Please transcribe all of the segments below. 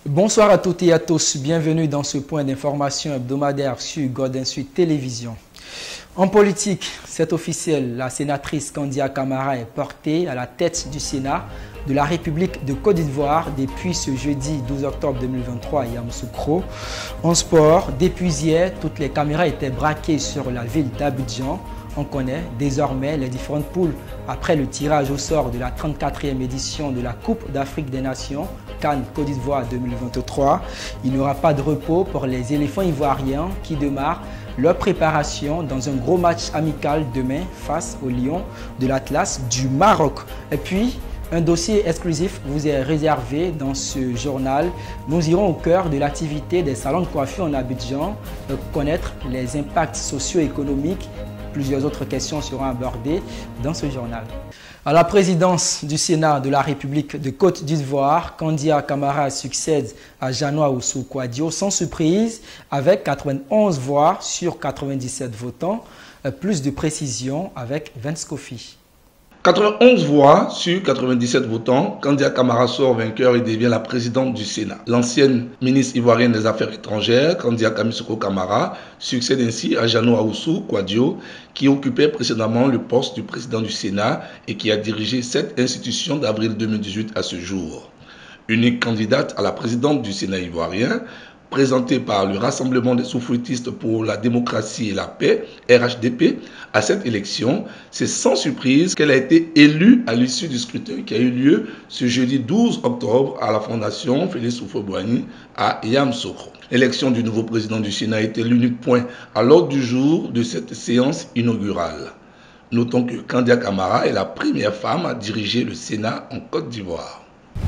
Bonsoir à toutes et à tous, bienvenue dans ce point d'information hebdomadaire sur Golden Sud Télévision. En politique, c'est officiel, la sénatrice Kandia Camara est portée à la tête du Sénat de la République de Côte d'Ivoire depuis ce jeudi 12 octobre 2023 à Yamoussoukro. En sport, depuis hier, toutes les caméras étaient braquées sur la ville d'Abidjan. On connaît désormais les différentes poules après le tirage au sort de la 34e édition de la Coupe d'Afrique des Nations, CAN Côte d'Ivoire 2023. Il n'y aura pas de repos pour les éléphants ivoiriens qui démarrent leur préparation dans un gros match amical demain face aux Lions de l'Atlas du Maroc. Et puis, un dossier exclusif vous est réservé dans ce journal. Nous irons au cœur de l'activité des salons de coiffure en Abidjan, connaître les impacts socio-économiques. Plusieurs autres questions seront abordées dans ce journal. À la présidence du Sénat de la République de Côte d'Ivoire, Kandia Camara succède à Janoa Oussou-Kouadio sans surprise avec 91 voix sur 97 votants. Plus de précision avec Vince Kofi. 91 voix sur 97 votants, Kandia Camara sort vainqueur et devient la présidente du Sénat. L'ancienne ministre ivoirienne des Affaires étrangères, Kandia Kamisoko Camara, succède ainsi à Janoa Oussou-Kouadio, qui occupait précédemment le poste du président du Sénat et qui a dirigé cette institution d'avril 2018 à ce jour. Unique candidate à la présidente du Sénat ivoirien, présentée par le Rassemblement des souffletistes pour la démocratie et la paix, RHDP, à cette élection, c'est sans surprise qu'elle a été élue à l'issue du scrutin qui a eu lieu ce jeudi 12 octobre à la Fondation Félix Houphouët-Boigny à Yamoussoukro. L'élection du nouveau président du Sénat était l'unique point à l'ordre du jour de cette séance inaugurale. Notons que Kandia Camara est la première femme à diriger le Sénat en Côte d'Ivoire.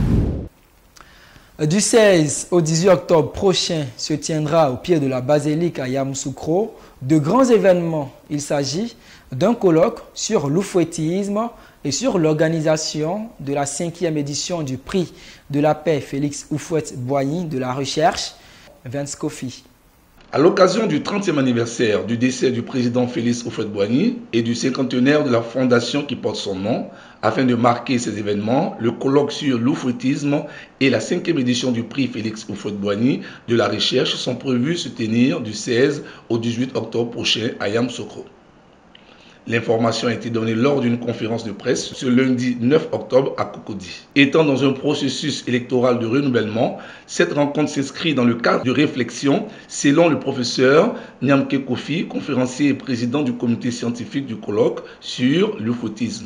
Du 16 au 18 octobre prochain se tiendra au pied de la basilique à Yamoussoukro de grands événements. Il s'agit d'un colloque sur l'oufouettisme et sur l'organisation de la 5e édition du prix de la paix Félix Houphouët-Boigny de la recherche, Vince Kofi. À l'occasion du 30e anniversaire du décès du président Félix Houphouët-Boigny et du cinquantenaire de la fondation qui porte son nom, afin de marquer ces événements, le colloque sur l'oufouettisme et la 5e édition du prix Félix Houphouët-Boigny de la recherche sont prévus se tenir du 16 au 18 octobre prochain à Yamoussoukro. L'information a été donnée lors d'une conférence de presse ce lundi 9 octobre à Cocody. Étant dans un processus électoral de renouvellement, cette rencontre s'inscrit dans le cadre de réflexion selon le professeur Nyamke Kofi, conférencier et président du comité scientifique du colloque sur l'oufouettisme.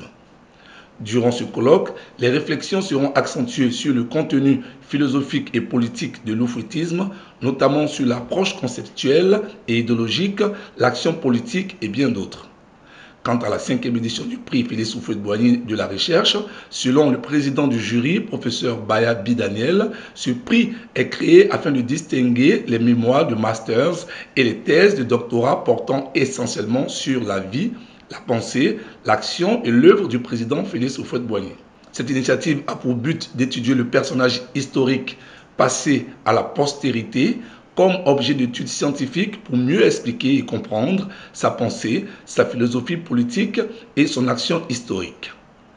Durant ce colloque, les réflexions seront accentuées sur le contenu philosophique et politique de l'oufouettisme, notamment sur l'approche conceptuelle et idéologique, l'action politique et bien d'autres. Quant à la 5e édition du prix Félix Houphouët-Boigny de la recherche, selon le président du jury, professeur Baya Bidaniel, ce prix est créé afin de distinguer les mémoires de masters et les thèses de doctorat portant essentiellement sur la vie, la pensée, l'action et l'œuvre du président Félix Houphouët-Boigny. Cette initiative a pour but d'étudier le personnage historique passé à la postérité comme objet d'étude scientifique pour mieux expliquer et comprendre sa pensée, sa philosophie politique et son action historique.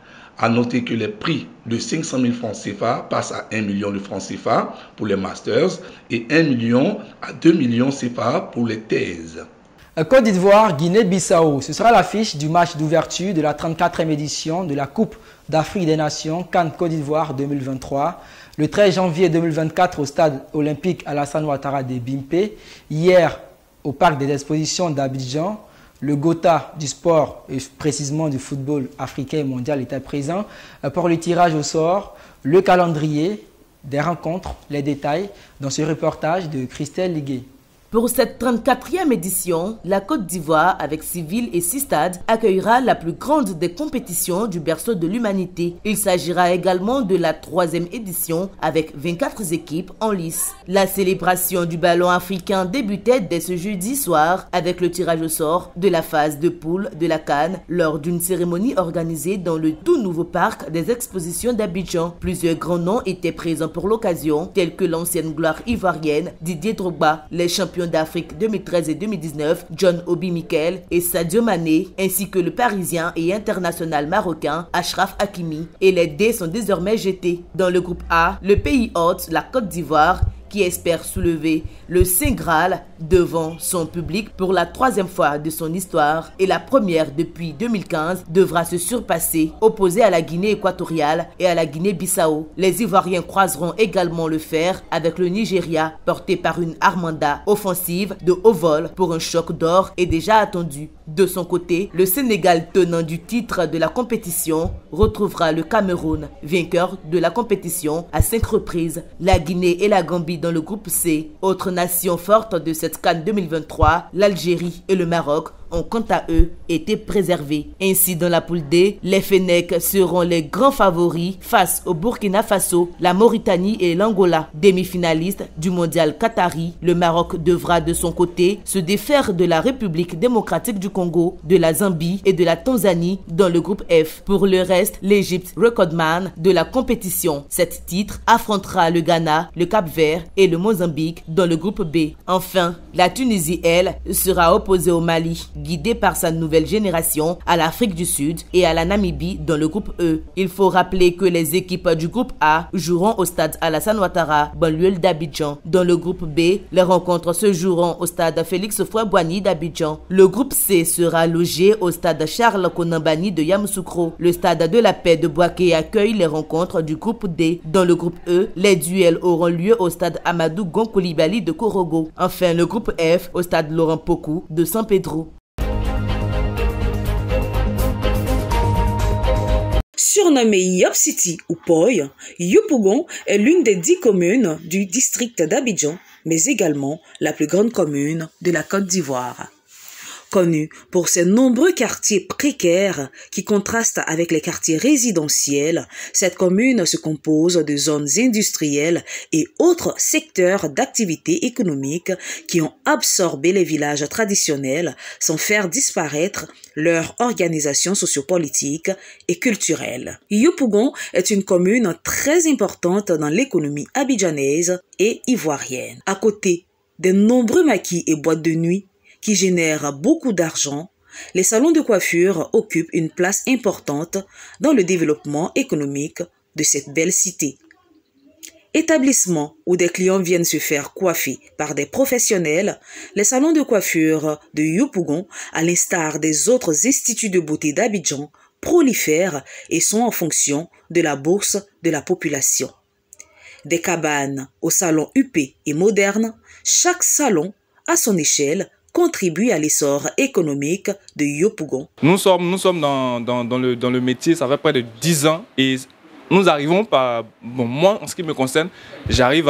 À noter que les prix de 500 000 francs CFA passent à 1 million de francs CFA pour les masters et 1 million à 2 millions CFA pour les thèses. Côte d'Ivoire, Guinée-Bissau, ce sera l'affiche du match d'ouverture de la 34e édition de la Coupe d'Afrique des Nations, CAN Côte d'Ivoire 2023. Le 13 janvier 2024 au stade olympique Alassane Ouattara de Bimpe. Hier, au parc des expositions d'Abidjan, le Gotha du sport, et précisément du football africain et mondial, était présent pour le tirage au sort, le calendrier des rencontres, les détails dans ce reportage de Christelle Liguet. Pour cette 34e édition, la Côte d'Ivoire, avec 6 villes et 6 stades, accueillera la plus grande des compétitions du berceau de l'humanité. Il s'agira également de la 3e édition, avec 24 équipes en lice. La célébration du ballon africain débutait dès ce jeudi soir, avec le tirage au sort de la phase de poule de la CAN, lors d'une cérémonie organisée dans le tout nouveau parc des expositions d'Abidjan. Plusieurs grands noms étaient présents pour l'occasion, tels que l'ancienne gloire ivoirienne Didier Drogba, les champions champions d'Afrique 2013 et 2019, John Obi Mikel et Sadio Mané, ainsi que le Parisien et international marocain Achraf Hakimi. Et les dés sont désormais jetés. Dans le groupe A, le pays hôte, la Côte d'Ivoire, qui espère soulever le Saint Graal devant son public pour la 3e fois de son histoire et la première depuis 2015, devra se surpasser, opposé à la Guinée équatoriale et à la Guinée-Bissau. Les Ivoiriens croiseront également le fer avec le Nigeria, porté par une Armada offensive de haut vol pour un choc d'or est déjà attendu. De son côté, le Sénégal, tenant du titre de la compétition, retrouvera le Cameroun, vainqueur de la compétition à 5 reprises. La Guinée et la Gambie dans le groupe C. Autres nations fortes de cette CAN 2023, l'Algérie et le Maroc ont quant à eux été préservés. Ainsi, dans la poule D, les Fennecs seront les grands favoris face au Burkina Faso, la Mauritanie et l'Angola. Demi-finalistes du mondial Qatari, le Maroc devra de son côté se défaire de la République démocratique du Congo, de la Zambie et de la Tanzanie dans le groupe F. Pour le reste, l'Égypte, recordman de la compétition, 7 titres, affrontera le Ghana, le Cap-Vert et le Mozambique dans le groupe B. Enfin, la Tunisie, elle, sera opposée au Mali, guidé par sa nouvelle génération, à l'Afrique du Sud et à la Namibie dans le groupe E. Il faut rappeler que les équipes du groupe A joueront au stade Alassane Ouattara, banlieue d'Abidjan. Dans le groupe B, les rencontres se joueront au stade Félix Houphouët-Boigny d'Abidjan. Le groupe C sera logé au stade Charles Konambani de Yamoussoukro. Le stade de la Paix de Bouaké accueille les rencontres du groupe D. Dans le groupe E, les duels auront lieu au stade Amadou Gon Coulibaly de Korogo. Enfin, le groupe F au stade Laurent Pokou de San Pedro. Surnommée Yop City ou Poy, Yopougon est l'une des 10 communes du district d'Abidjan, mais également la plus grande commune de la Côte d'Ivoire. Connue pour ses nombreux quartiers précaires qui contrastent avec les quartiers résidentiels, cette commune se compose de zones industrielles et autres secteurs d'activité économique qui ont absorbé les villages traditionnels sans faire disparaître leur organisation sociopolitique et culturelle. Yopougon est une commune très importante dans l'économie abidjanaise et ivoirienne. À côté des nombreux maquis et boîtes de nuit qui génèrent beaucoup d'argent, les salons de coiffure occupent une place importante dans le développement économique de cette belle cité. Établissements où des clients viennent se faire coiffer par des professionnels, les salons de coiffure de Yopougon, à l'instar des autres instituts de beauté d'Abidjan, prolifèrent et sont en fonction de la bourse de la population. Des cabanes aux salons huppés et modernes, chaque salon, à son échelle, contribue à l'essor économique de Yopougon. Nous sommes dans le métier, ça fait près de 10 ans et nous arrivons par... Bon, moi, en ce qui me concerne, j'arrive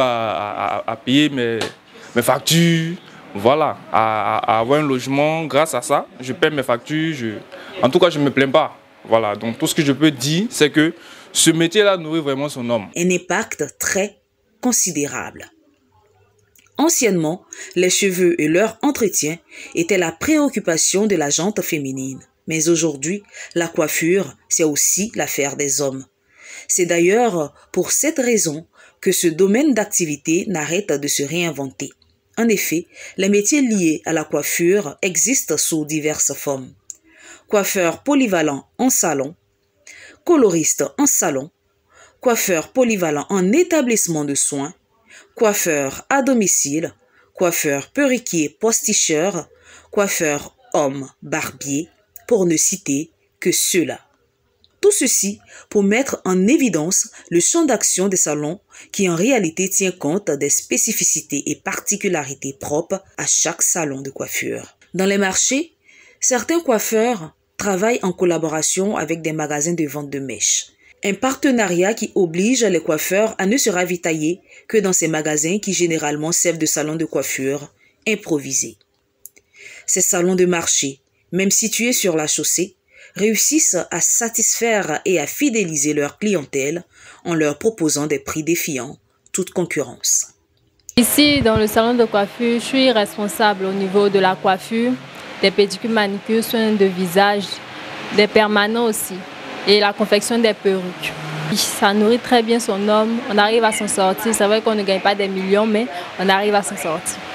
à payer mes factures, voilà, à avoir un logement grâce à ça. Je paie mes factures, en tout cas, je ne me plains pas. Voilà, donc tout ce que je peux dire, c'est que ce métier-là nourrit vraiment son homme. Un impact très considérable. Anciennement, les cheveux et leur entretien étaient la préoccupation de la gente féminine. Mais aujourd'hui, la coiffure, c'est aussi l'affaire des hommes. C'est d'ailleurs pour cette raison que ce domaine d'activité n'arrête de se réinventer. En effet, les métiers liés à la coiffure existent sous diverses formes. Coiffeur polyvalent en salon, coloriste en salon, coiffeur polyvalent en établissement de soins, coiffeur à domicile, coiffeur perruquier posticheur, coiffeur homme barbier, pour ne citer que ceux-là. Tout ceci pour mettre en évidence le champ d'action des salons qui en réalité tient compte des spécificités et particularités propres à chaque salon de coiffure. Dans les marchés, certains coiffeurs travaillent en collaboration avec des magasins de vente de mèches. Un partenariat qui oblige les coiffeurs à ne se ravitailler que dans ces magasins qui généralement servent de salons de coiffure improvisés. Ces salons de marché, même situés sur la chaussée, réussissent à satisfaire et à fidéliser leur clientèle en leur proposant des prix défiant toute concurrence. Ici, dans le salon de coiffure, je suis responsable au niveau de la coiffure, des pédicures, manicures, soins de visage, des permanents aussi, et la confection des perruques. Ça nourrit très bien son homme, on arrive à s'en sortir. C'est vrai qu'on ne gagne pas des millions, mais on arrive à s'en sortir.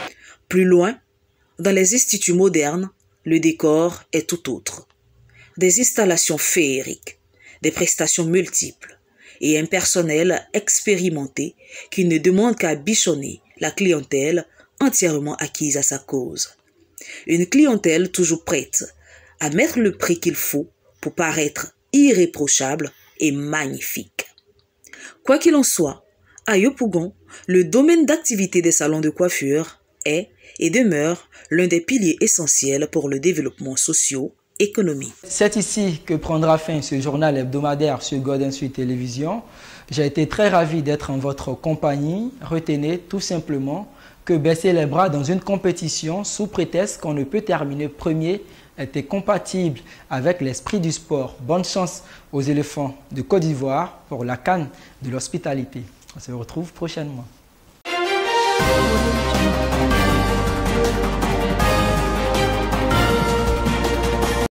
Plus loin, dans les instituts modernes, le décor est tout autre. Des installations féeriques, des prestations multiples et un personnel expérimenté qui ne demande qu'à bichonner la clientèle entièrement acquise à sa cause. Une clientèle toujours prête à mettre le prix qu'il faut pour paraître irréprochable et magnifique. Quoi qu'il en soit, à Yopougon, le domaine d'activité des salons de coiffure est et demeure l'un des piliers essentiels pour le développement socio-économique. C'est ici que prendra fin ce journal hebdomadaire sur Golden Sweet Télévision. J'ai été très ravi d'être en votre compagnie. Retenez tout simplement que baisser les bras dans une compétition sous prétexte qu'on ne peut terminer premier était compatible avec l'esprit du sport. Bonne chance aux éléphants de Côte d'Ivoire pour la CAN de l'hospitalité. On se retrouve prochainement.